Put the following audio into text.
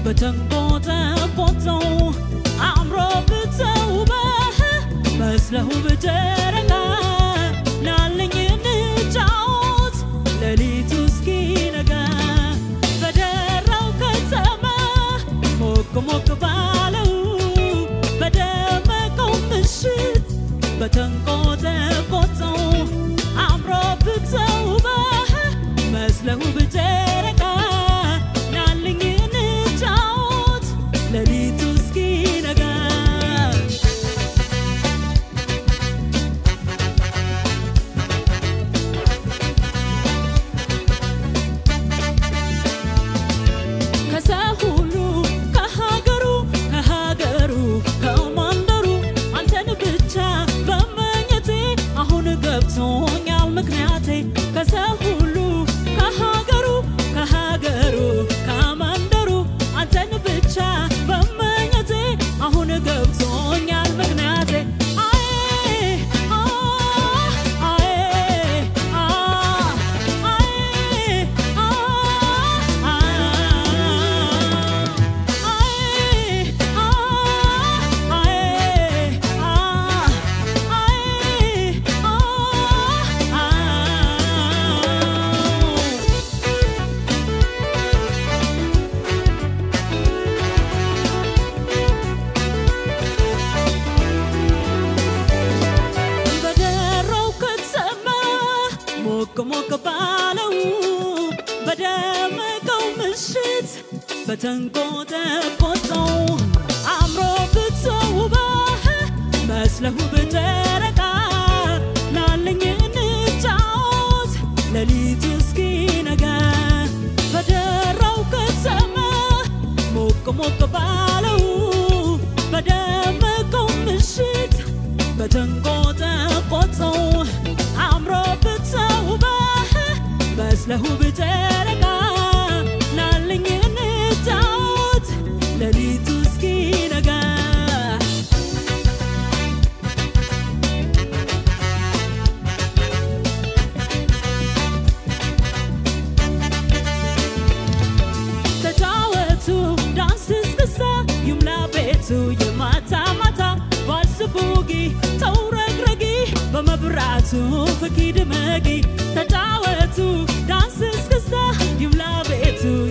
በተንቆጠቆጠው አምሮ ብተውበህ መስለው በጨረቃ ናለኝ እንጫወት ሌሊቱ እስኪነጋ በደራው ከተማ ሞቅ ሞቅ ባለው በደመቀው ምሽት በተንቆጠቆጠው አምሮ ብተውበህ መስለው በጨረቃ ናለኝ እንጫወት ሌሊቱ እስኪነጋ ከሰሁሉ ከሀገሩ ከመንደሩ አንተን ብቻ በመኘቴ አሁን ገብቶኛል ምክንያቴ ከሰሁሉ ከሀገሩ ከመንደሩ አንተን ብቻ በመኘቴ አሁን ገብቶኛል ምክንያቴ ሞቅ ባለው በደመቀው ምሽት በተንቆጠቆጠው አምሮ ብተውበህ መስለው በጨረቃ ናለኝ እንጫወት ሌሊቱ እስኪነጋ በደራው ከተማ ሞቅ ባለው በደመቀው ምሽት በተንቆጠቆጠው አምሮ ብተውበህ መስለው በጨረቃ ናለኝ እንጫወት ሌሊቱ እስኪነጋ ተጫወቱ ዳንስ እስክስታ ይምላ ቤቱ የማታ ማታ ቫልስ ቡጊ ተውረግረጊ በመብራቱ ፍኪ ድመጊ ተጫወቱ ዳንስ እስክስታ ይምላ ቤቱ